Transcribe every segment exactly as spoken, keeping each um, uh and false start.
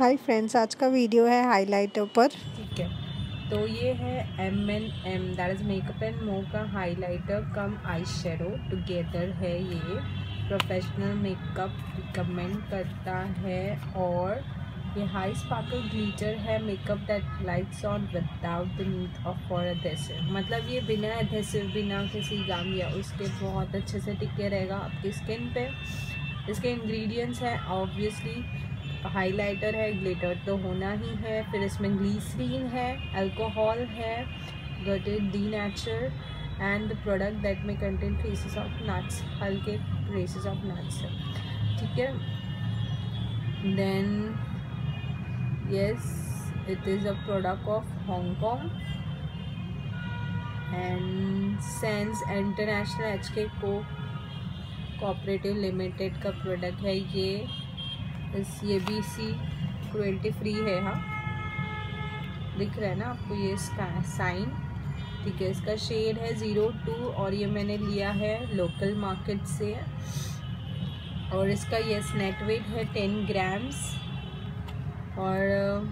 Hi friends, आज का video है हाइलाइटर पर। ठीक है, तो ये है M N M that is makeup and more का highlighter cum eye shadow together है। ये प्रोफेशनल मेकअप रिकमेंड करता है और ये हाई स्पार्कल ग्लिटर है makeup that lights on without the need of for adhesive. मतलब ये बिना एडेसिव, बिना किसी गम या उसके बहुत अच्छे से टिके रहेगा आपकी स्किन पे। इसके इंग्रेडिएंट्स हैं ऑब्वियसली हाइलाइटर है, ग्लिटर तो होना ही है, फिर इसमें ग्लीसरीन है, अल्कोहल है, gated the nature and the product that में कंटेन ट्रेसेस ऑफ नट्स, हल्के ट्रेसेस ऑफ नट्स है। ठीक है, then yes it is a product of Hong Kong and sense international H K को कोऑपरेटिव लिमिटेड का product है ये। इस ये भी सी क्रुएल्टी फ्री है। हाँ, दिख रहा है ना आपको ये इसका साइन। ठीक है, इसका शेड है ज़ीरो टू और ये मैंने लिया है लोकल मार्केट से। और इसका ये नेट वेट है टेन ग्राम्स और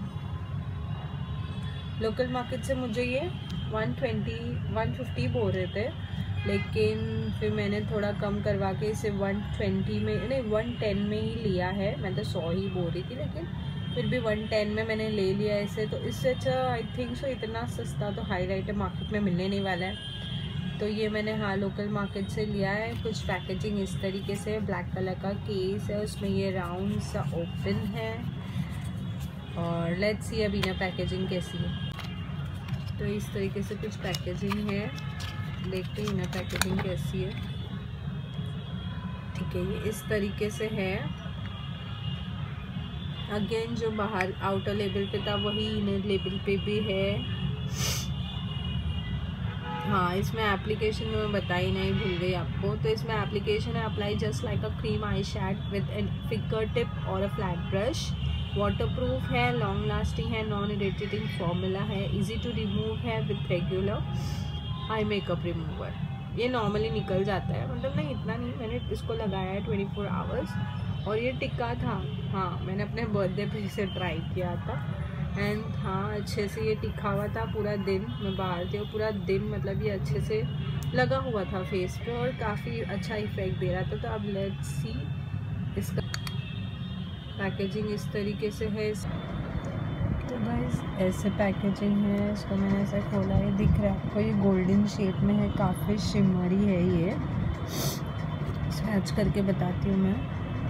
लोकल मार्केट से मुझे ये वन ट्वेंटी वन फिफ्टी बोल रहे थे, लेकिन फिर मैंने थोड़ा कम करवा के इसे वन ट्वेंटी में नहीं वन टेन में ही लिया है। मैं तो सौ ही बोल रही थी, लेकिन फिर भी वन टेन में मैंने ले लिया इसे। तो इससे अच्छा आई थिंक सो इतना सस्ता तो हाइलाइटर मार्केट में मिलने नहीं वाला है। तो ये मैंने हाँ लोकल मार्केट से लिया है। कुछ पैकेजिंग इस तरीके से, ब्लैक कलर का केस है, उसमें ये राउंड सा ओपन है और लेट्स सी अभी ना पैकेजिंग कैसी है। तो इस तरीके से कुछ पैकेजिंग है, देखते ही ना पैकेजिंग कैसी है। ठीक है, ये इस तरीके से है। अगेन जो बाहर आउटर लेबल पे था वही इनर लेबल पे भी है। हाँ, इसमें एप्लीकेशन में मैं बताई नहीं, भूल गई आपको। तो इसमें एप्लीकेशन है apply just like a cream eye shade with an finger tip और अ फ्लैट ब्रश। वाटरप्रूफ है, लॉन्ग लास्टिंग है, नॉन इरिटेटिंग फॉर्मूला है, इजी टू रिमूव है with regular eye makeup remover. ये नॉर्मली निकल जाता है, मतलब नहीं इतना नहीं। मैंने इसको लगाया है ट्वेंटी फोर आवर्स और ये टिक्का था। हाँ, मैंने अपने बर्थडे पे इसे ट्राई किया था एंड हाँ अच्छे से ये टिका हुआ था पूरा दिन। मैं बाहर थी और पूरा दिन मतलब ये अच्छे से लगा हुआ था फेस पे और काफ़ी अच्छा इफेक्ट दे रहा था। तो अब लेट्स सी इसका पैकेजिंग इस तरीके से है। तो गाइस ऐसे पैकेजिंग है, इसको मैंने ऐसे खोला है, दिख रहा है आपको ये गोल्डन शेप में है, काफ़ी शिमरी है। ये स्क्रैच करके बताती हूँ मैं,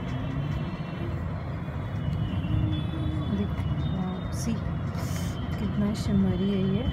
दिख सी कितना शिमरी है ये।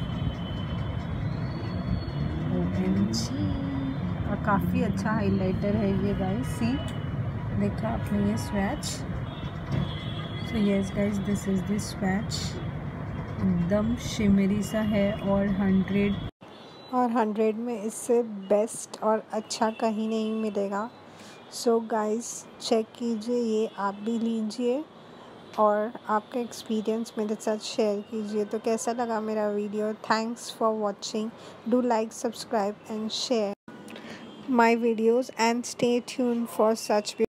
ओएमजी, और काफ़ी अच्छा हाइलाइटर है ये गाइस। सी देखा आपने ये swatch. So yes guys, this is this swatch, एकदम शिमरी सा है और हंड्रेड और हंड्रेड में इससे बेस्ट और अच्छा कहीं नहीं मिलेगा। सो गाइस चेक कीजिए, ये आप भी लीजिए और आपका एक्सपीरियंस मेरे साथ शेयर कीजिए। तो कैसा लगा मेरा video? Thanks for watching. Do like, subscribe and share my videos and stay tuned for such